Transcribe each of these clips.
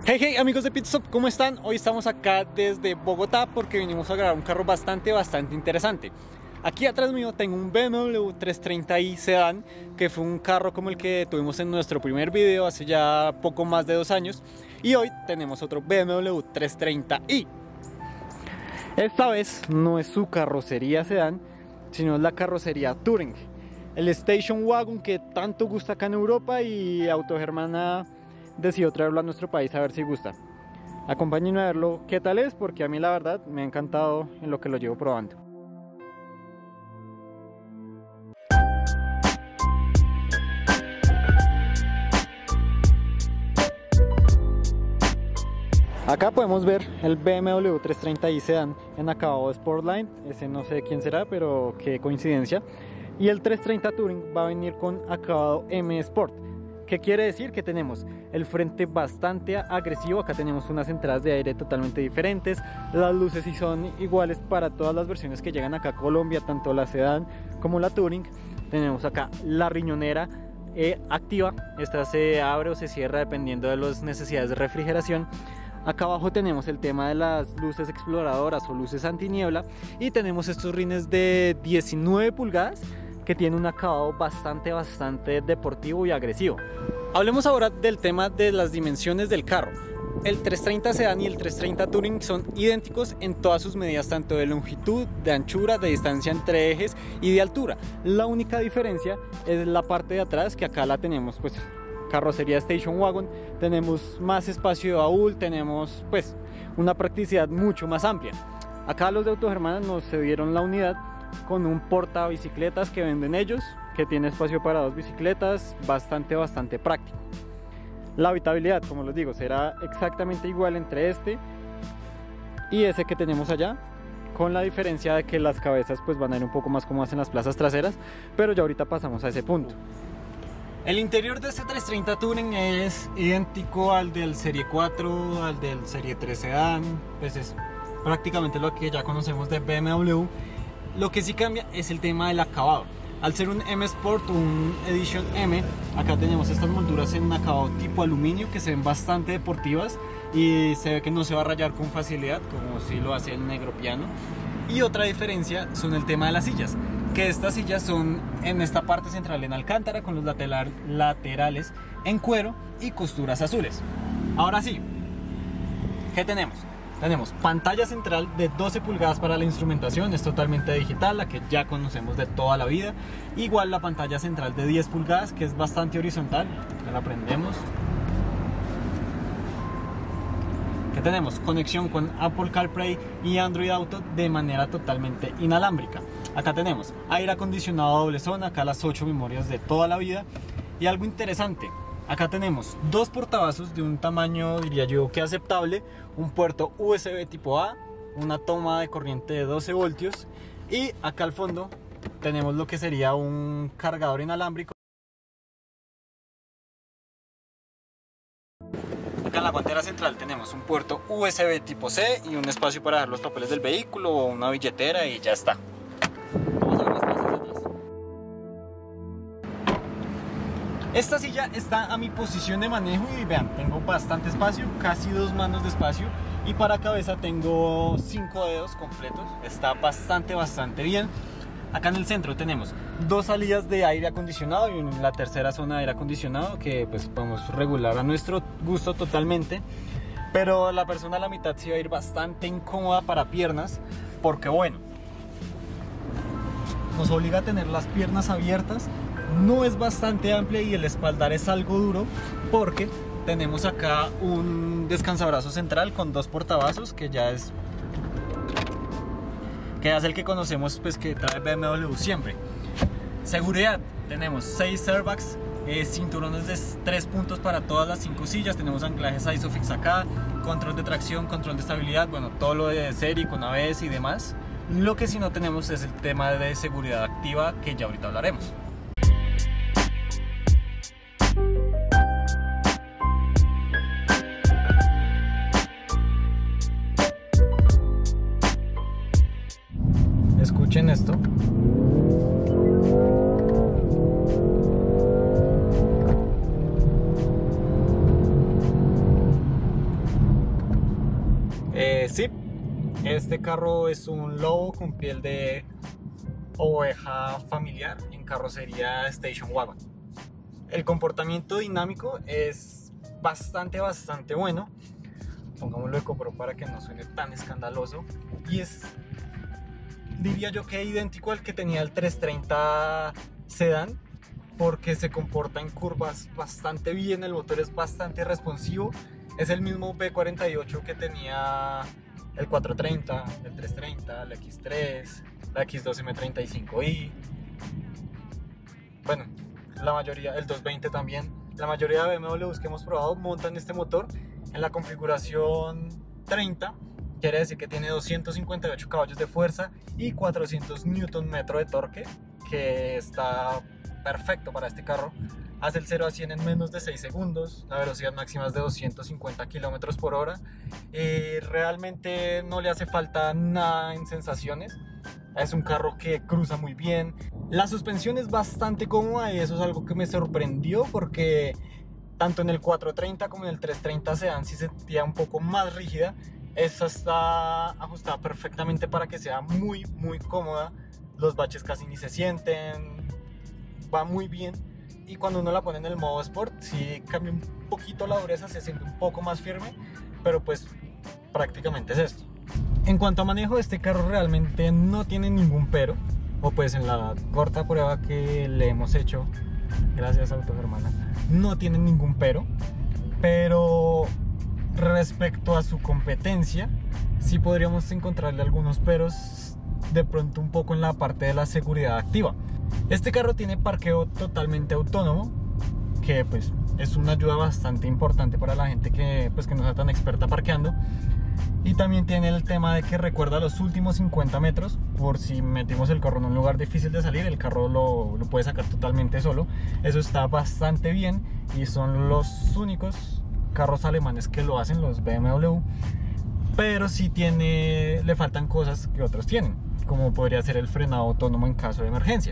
Hey hey amigos de Pitstop, ¿cómo están? Hoy estamos acá desde Bogotá porque vinimos a grabar un carro bastante interesante. Aquí atrás mío tengo un BMW 330i Sedan, que fue un carro como el que tuvimos en nuestro primer video hace ya poco más de 2 años. Y hoy tenemos otro BMW 330i. Esta vez no es su carrocería Sedan, sino es la carrocería Touring, el Station Wagon que tanto gusta acá en Europa, y Autogermana decidió traerlo a nuestro país a ver si gusta. Acompáñenme a verlo qué tal es, porque a mí la verdad me ha encantado en lo que lo llevo probando. Acá podemos ver el BMW 330i Sedan en acabado Sportline. Ese no sé de quién será, pero qué coincidencia. Y el 330 Touring va a venir con acabado M Sport. ¿Qué quiere decir? Que tenemos el frente bastante agresivo. Acá tenemos unas entradas de aire totalmente diferentes. Las luces sí son iguales para todas las versiones que llegan acá a Colombia, tanto la Sedan como la Touring. Tenemos acá la riñonera activa. Esta se abre o se cierra dependiendo de las necesidades de refrigeración. Acá abajo tenemos el tema de las luces exploradoras o luces antiniebla. Y tenemos estos rines de 19 pulgadas que tiene un acabado bastante deportivo y agresivo. Hablemos ahora del tema de las dimensiones del carro. El 330 Sedan y el 330 Touring son idénticos en todas sus medidas, tanto de longitud, de anchura, de distancia entre ejes y de altura. La única diferencia es la parte de atrás, que acá la tenemos pues carrocería Station Wagon. Tenemos más espacio de baúl, tenemos pues una practicidad mucho más amplia. Acá los de Autogermana nos cedieron la unidad con un portabicicletas que venden ellos, que tiene espacio para 2 bicicletas, bastante práctico. La habitabilidad, como les digo, será exactamente igual entre este y ese que tenemos allá, con la diferencia de que las cabezas pues van a ir un poco más cómodas en las plazas traseras, pero ya ahorita pasamos a ese punto. El interior de este 330 Touring es idéntico al del Serie 4, al del Serie 3 Sedan, pues es prácticamente lo que ya conocemos de BMW. Lo que sí cambia es el tema del acabado. Al ser un M Sport, un Edition M, acá tenemos estas molduras en acabado tipo aluminio que se ven bastante deportivas y se ve que no se va a rayar con facilidad como si lo hace el negro piano. Y otra diferencia son el tema de las sillas, que estas sillas son en esta parte central en alcántara, con los laterales en cuero y costuras azules. Ahora sí, ¿qué tenemos? Tenemos pantalla central de 12 pulgadas para la instrumentación, es totalmente digital, la que ya conocemos de toda la vida. Igual la pantalla central de 10 pulgadas, que es bastante horizontal, ya la prendemos. ¿Qué tenemos? Conexión con Apple CarPlay y Android Auto de manera totalmente inalámbrica. Acá tenemos aire acondicionado doble zona, acá las 8 memorias de toda la vida. Y algo interesante, acá tenemos 2 portavasos de un tamaño, diría yo, que aceptable, un puerto USB tipo A, una toma de corriente de 12 voltios y acá al fondo tenemos lo que sería un cargador inalámbrico. Acá en la guantera central tenemos un puerto USB tipo C y un espacio para dejar los papeles del vehículo o una billetera y ya está. Vamos a ver las cosas de atrás. Esta silla está a mi posición de manejo y vean, tengo bastante espacio, casi 2 manos de espacio, y para cabeza tengo 5 dedos completos, está bastante bien. Acá en el centro tenemos 2 salidas de aire acondicionado y la tercera zona de aire acondicionado que pues podemos regular a nuestro gusto totalmente, pero la persona a la mitad sí va a ir bastante incómoda para piernas, porque bueno, nos obliga a tener las piernas abiertas. No es bastante amplia y el espaldar es algo duro, porque tenemos acá un descansabrazos central con 2 portavasos que ya es el que conocemos, pues que trae BMW siempre. Seguridad, tenemos 6 airbags, cinturones de 3 puntos para todas las 5 sillas, tenemos anclajes ISOFIX acá, control de tracción, control de estabilidad, bueno, todo lo de serie con ABS y demás. Lo que sí no tenemos es el tema de seguridad activa, que ya ahorita hablaremos. Escuchen esto. Sí, este carro es un lobo con piel de oveja familiar en carrocería Station Wagon. El comportamiento dinámico es bastante bueno. Pongámoslo de copro para que no suene tan escandaloso. Y es, diría yo, que idéntico al que tenía el 330 Sedan, porque se comporta en curvas bastante bien, el motor es bastante responsivo. Es el mismo V48 que tenía el 430, el 330, la X3, la X2 M35i. Bueno, la mayoría, el 220 también. La mayoría de BMWs que hemos probado montan este motor en la configuración 30. Quiere decir que tiene 258 caballos de fuerza y 400 Nm de torque, que está perfecto para este carro. Hace el 0 a 100 en menos de 6 segundos, la velocidad máxima es de 250 km por hora. Realmente no le hace falta nada en sensaciones. Es un carro que cruza muy bien. La suspensión es bastante cómoda y eso es algo que me sorprendió, porque tanto en el 430 como en el 330 Sedan sí se sentía un poco más rígida. Esta está ajustada perfectamente para que sea muy cómoda. Los baches casi ni se sienten, va muy bien. Y cuando uno la pone en el modo Sport, sí cambia un poquito la dureza, se siente un poco más firme, pero pues prácticamente es esto. En cuanto a manejo, este carro realmente no tiene ningún pero, o pues en la corta prueba que le hemos hecho, gracias Autogermana, no tiene ningún pero respecto a su competencia, sí podríamos encontrarle algunos peros, de pronto un poco en la parte de la seguridad activa. Este carro tiene parqueo totalmente autónomo, que pues es una ayuda bastante importante para la gente que no está tan experta parqueando. Y también tiene el tema de que recuerda los últimos 50 metros, por si metimos el carro en un lugar difícil de salir, el carro lo puede sacar totalmente solo. Eso está bastante bien y son los únicos carros alemanes que lo hacen, los BMW. Pero sí le faltan cosas que otros tienen, como podría ser el frenado autónomo en caso de emergencia.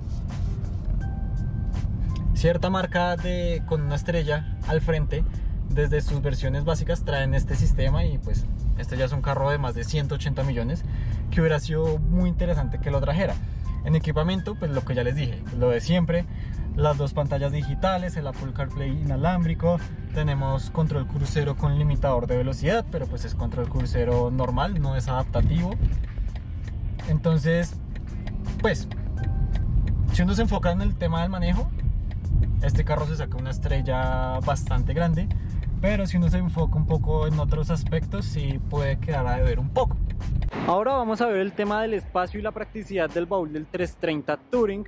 Cierta marca con una estrella al frente, desde sus versiones básicas traen este sistema, y pues este ya es un carro de más de 180 millones que hubiera sido muy interesante que lo trajera. En equipamiento, pues lo que ya les dije, lo de siempre, las dos pantallas digitales, el Apple CarPlay inalámbrico, tenemos control crucero con limitador de velocidad, pero pues es control crucero normal, no es adaptativo. Entonces, pues, si uno se enfoca en el tema del manejo, este carro se saca una estrella bastante grande, pero si uno se enfoca un poco en otros aspectos, sí puede quedar a deber un poco. Ahora vamos a ver el tema del espacio y la practicidad del baúl del 330 Touring,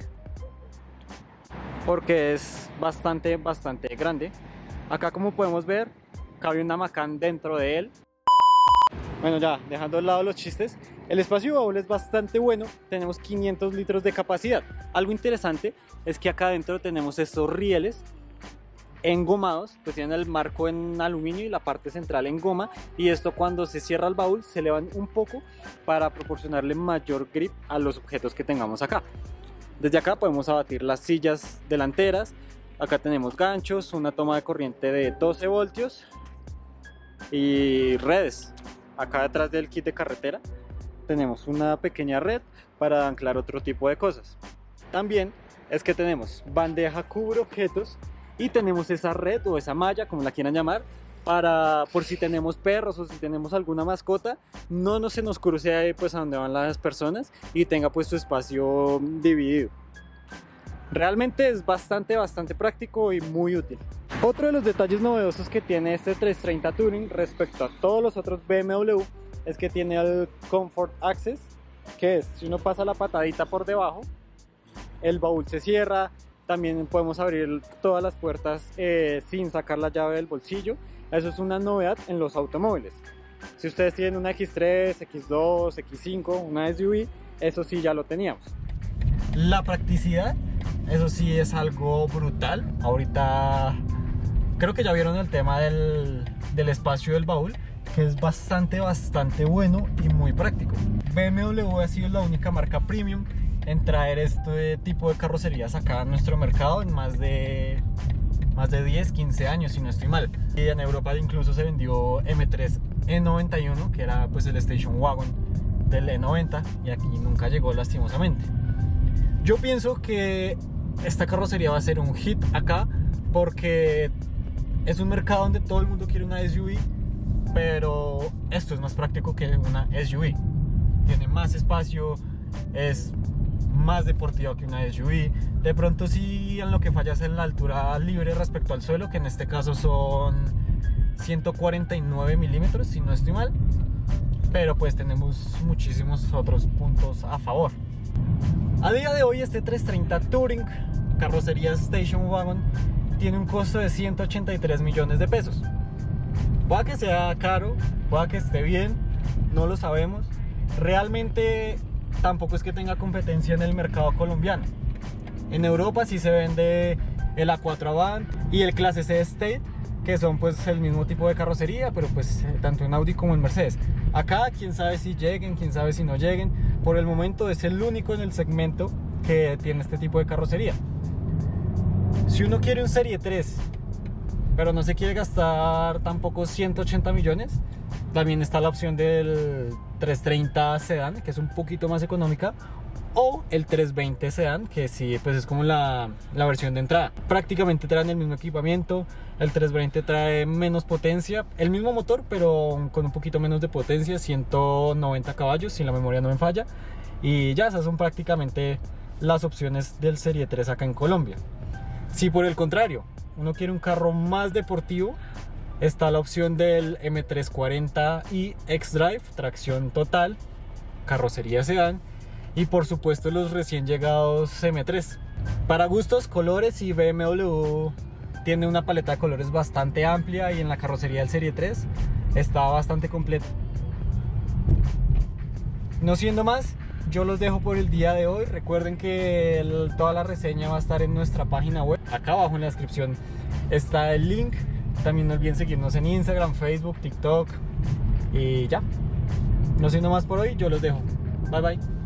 porque es bastante grande. Acá, como podemos ver, cabe una Macan dentro de él. Bueno, ya dejando de lado los chistes, el espacio de baúl es bastante bueno, tenemos 500 litros de capacidad. Algo interesante es que acá adentro tenemos estos rieles engomados, pues tienen el marco en aluminio y la parte central en goma, y esto, cuando se cierra el baúl, se elevan un poco para proporcionarle mayor grip a los objetos que tengamos acá. Desde acá podemos abatir las sillas delanteras. Acá tenemos ganchos, una toma de corriente de 12 voltios y redes. Acá detrás del kit de carretera tenemos una pequeña red para anclar otro tipo de cosas. También es que tenemos bandeja cubre objetos y tenemos esa red o esa malla, como la quieran llamar, para por si tenemos perros o si tenemos alguna mascota, no se nos cruce ahí pues a donde van las personas y tenga pues su espacio dividido. Realmente es bastante práctico y muy útil. Otro de los detalles novedosos que tiene este 330 Touring respecto a todos los otros BMW es que tiene el Comfort Access, que es, si uno pasa la patadita por debajo, el baúl se cierra. También podemos abrir todas las puertas sin sacar la llave del bolsillo. Eso es una novedad en los automóviles. Si ustedes tienen una X3, X2, X5, una SUV, eso sí ya lo teníamos. La practicidad, eso sí es algo brutal. Ahorita creo que ya vieron el tema del espacio del baúl, que es bastante bueno y muy práctico. BMW ha sido la única marca premium en traer este tipo de carrocerías acá a nuestro mercado en más de 10, 15 años, si no estoy mal. Y en Europa incluso se vendió M3 E91, que era pues el station wagon del E90, y aquí nunca llegó lastimosamente. Yo pienso que esta carrocería va a ser un hit acá porque es un mercado donde todo el mundo quiere una SUV, pero esto es más práctico que una SUV. Tiene más espacio, es más deportiva que una SUV. De pronto sí, en lo que falla es en la altura libre respecto al suelo, que en este caso son 149 milímetros, si no estoy mal. Pero pues tenemos muchísimos otros puntos a favor. A día de hoy este 330 Touring, carrocería Station Wagon, tiene un costo de 183 millones de pesos. Puede que sea caro, puede que esté bien, no lo sabemos. Realmente tampoco es que tenga competencia en el mercado colombiano. En Europa sí se vende el A4 Avant y el Clase C Estate, que son pues el mismo tipo de carrocería, pero pues tanto en Audi como en Mercedes. Acá quién sabe si lleguen, quién sabe si no lleguen. Por el momento es el único en el segmento que tiene este tipo de carrocería. Si uno quiere un Serie 3, pero no se quiere gastar tampoco 180 millones, también está la opción del 330 Sedan, que es un poquito más económica, o el 320 Sedan, que sí, pues es como la versión de entrada. Prácticamente traen el mismo equipamiento. El 320 trae menos potencia, el mismo motor, pero con un poquito menos de potencia, 190 caballos, si la memoria no me falla. Y ya esas son prácticamente las opciones del Serie 3 acá en Colombia. Si por el contrario uno quiere un carro más deportivo, está la opción del M340i xDrive, tracción total, carrocería sedán, y por supuesto los recién llegados M3. Para gustos, colores, y BMW tiene una paleta de colores bastante amplia, y en la carrocería del Serie 3 está bastante completa. No siendo más, yo los dejo por el día de hoy. Recuerden que toda la reseña va a estar en nuestra página web. Acá abajo en la descripción está el link. También no olviden seguirnos en Instagram, Facebook, TikTok. Y ya. No siendo más por hoy, yo los dejo. Bye bye.